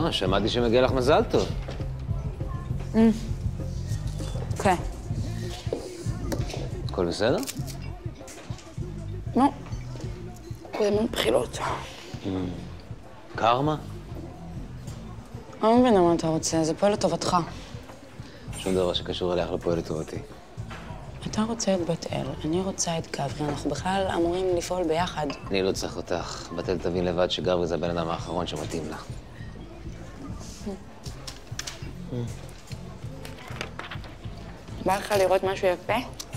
שמעתי שמגיע לך מזל טוב. כן. הכל בסדר? נו. זה מין בחילות. קרמה? אני לא מבינה מה אתה רוצה, זה פועל לטובתך. שום דבר שקשור אליך לא פועל לטובתי. אתה רוצה את בת אל, אני רוצה את גברי, אנחנו בכלל אמורים לפעול ביחד. אני לא צריך אותך. בת אל תבין לבד שגברי זה הבן אדם האחרון שמתאים לה. בא לך לראות משהו יפה?